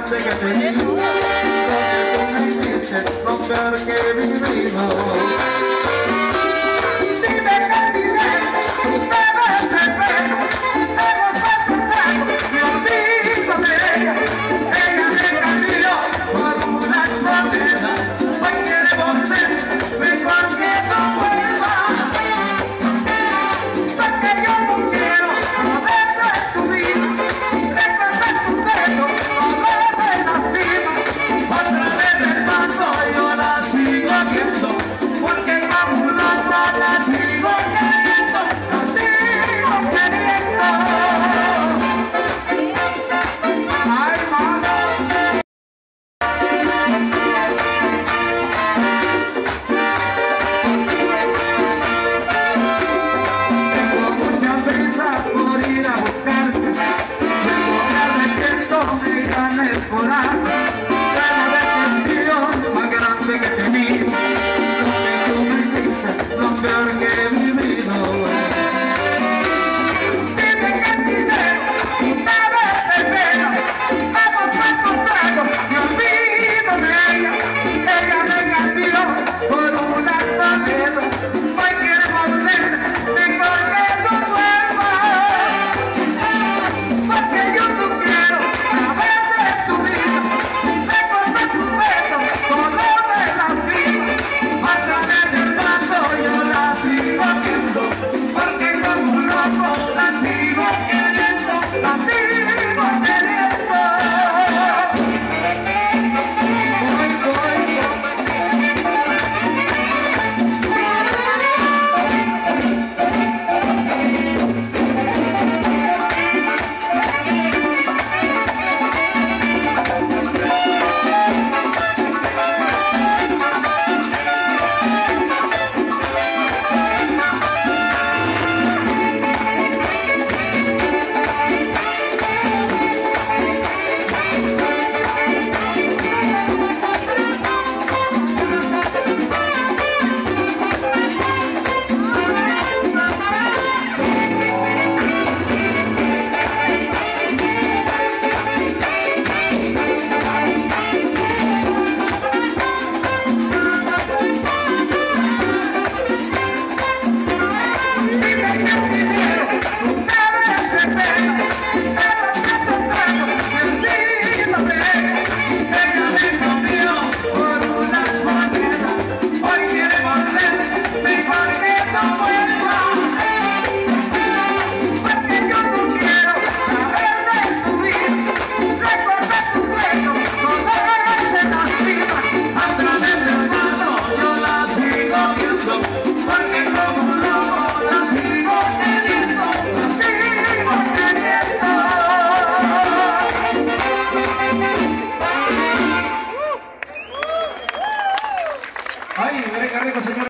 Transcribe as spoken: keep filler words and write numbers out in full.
grande que te digo, lo que tú me hiciste, lo peor que he vivido. Dime que diré, tú te ves de pelo, tengo tanto trago, me olvido de ella. Ella me cambió por una extranjera, hoy quiere volver, mejor que no vuelva. Porque yo no quiero saber de tu vida, recordar tu pelo, hablar de las vidas. Otra vez me paso, yo la sigo viendo, porque como una loca la sigo queriendo, la sigo queriendo. Ay, mamá. Tengo mucha prisa por ir a buscarte, luego me arrepiento, me gana el coraje, gana de sentido más grande que he tenido, lo que tú me hiciste, lo peor que he vivido. Dime que dinero, una vez de pena, hago tantos tragos, me olvido de ella. Ella me cambió por una extranjera, hoy quiere volver, mejor que no vuelva. Porque yo no quiero saber de tu vida, recordar tu pelo, color de la vida. Otra vez del paso yo la sigo viendo, porque como un loco la sigo queriendo, la sigo queriendo. Voy, voy, Ay, qué rico, señor.